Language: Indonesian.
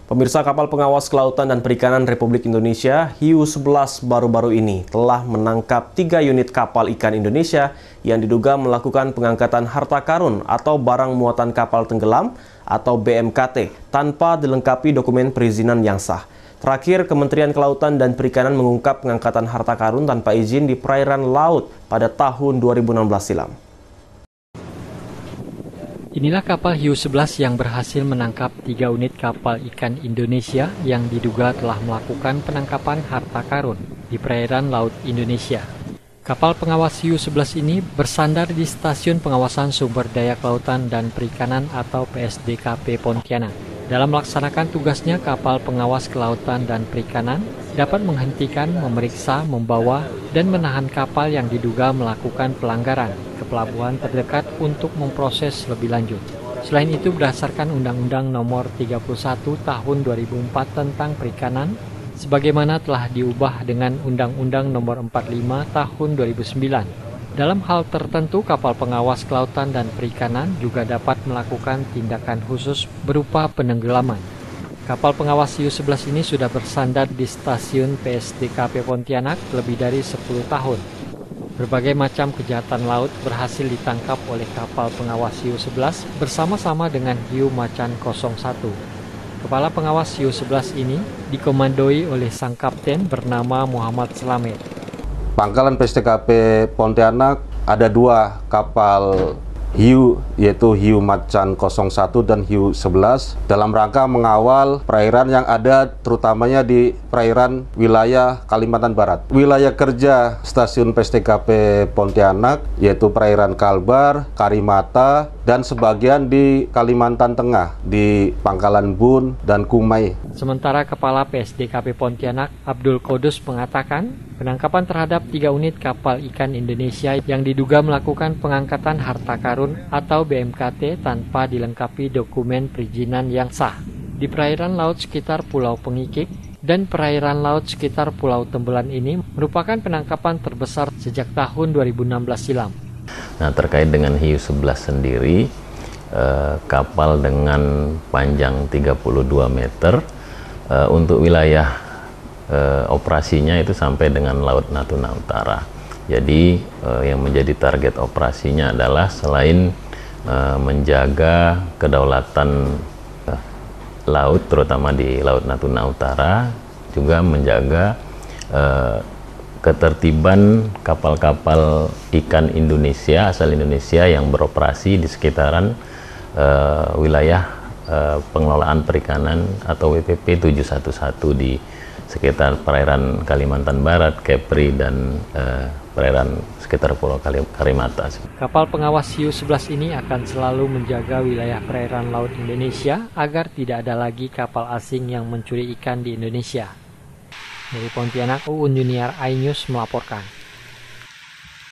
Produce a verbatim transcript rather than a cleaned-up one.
Pemirsa, kapal pengawas kelautan dan perikanan Republik Indonesia Hiu sebelas baru-baru ini telah menangkap tiga unit kapal ikan Indonesia yang diduga melakukan pengangkatan harta karun atau barang muatan kapal tenggelam atau B M K T tanpa dilengkapi dokumen perizinan yang sah. Terakhir, Kementerian Kelautan dan Perikanan mengungkap pengangkatan harta karun tanpa izin di perairan laut pada tahun dua ribu enam belas silam. Inilah kapal Hiu sebelas yang berhasil menangkap tiga unit kapal ikan Indonesia yang diduga telah melakukan penangkapan harta karun di perairan laut Indonesia. Kapal pengawas Hiu sebelas ini bersandar di Stasiun Pengawasan Sumber Daya Kelautan dan Perikanan atau P S D K P Pontianak. Dalam melaksanakan tugasnya, kapal pengawas kelautan dan perikanan dapat menghentikan, memeriksa, membawa, dan menahan kapal yang diduga melakukan pelanggaran ke pelabuhan terdekat untuk memproses lebih lanjut. Selain itu, berdasarkan Undang-Undang Nomor tiga puluh satu Tahun dua ribu empat tentang perikanan, sebagaimana telah diubah dengan Undang-Undang Nomor empat puluh lima Tahun dua ribu sembilan. Dalam hal tertentu, kapal pengawas kelautan dan perikanan juga dapat melakukan tindakan khusus berupa penenggelaman. Kapal pengawas Hiu sebelas ini sudah bersandar di Stasiun P S D K P Pontianak lebih dari sepuluh tahun. Berbagai macam kejahatan laut berhasil ditangkap oleh kapal pengawas Hiu sebelas bersama-sama dengan Hiu Macan nol satu. Kepala pengawas Hiu sebelas ini dikomandoi oleh sang kapten bernama Muhammad Slamet. Pangkalan P S D K P Pontianak ada dua kapal hiu, yaitu Hiu Macan nol satu dan Hiu sebelas, dalam rangka mengawal perairan yang ada terutamanya di perairan wilayah Kalimantan Barat. Wilayah kerja Stasiun P S D K P Pontianak yaitu perairan Kalbar, Karimata, dan sebagian di Kalimantan Tengah, di Pangkalan Bun dan Kumai. Sementara Kepala P S D K P Pontianak, Abdul Qudus, mengatakan penangkapan terhadap tiga unit kapal ikan Indonesia yang diduga melakukan pengangkatan harta karun atau B M K T tanpa dilengkapi dokumen perizinan yang sah di perairan laut sekitar Pulau Pengikik dan perairan laut sekitar Pulau Tembelan ini merupakan penangkapan terbesar sejak tahun dua ribu enam belas silam. Nah, terkait dengan Hiu sebelas sendiri, eh, kapal dengan panjang tiga puluh dua meter eh, untuk wilayah eh, operasinya itu sampai dengan Laut Natuna Utara. Jadi eh, yang menjadi target operasinya adalah selain eh, menjaga kedaulatan eh, laut, terutama di Laut Natuna Utara, juga menjaga eh, ketertiban kapal-kapal ikan Indonesia asal Indonesia yang beroperasi di sekitaran uh, wilayah uh, pengelolaan perikanan atau W P P tujuh satu satu di sekitar perairan Kalimantan Barat, Kepri, dan uh, perairan sekitar Pulau Karimata. Kapal pengawas Hiu sebelas ini akan selalu menjaga wilayah perairan laut Indonesia agar tidak ada lagi kapal asing yang mencuri ikan di Indonesia. Dari Pontianak, Uun Junior iNews melaporkan.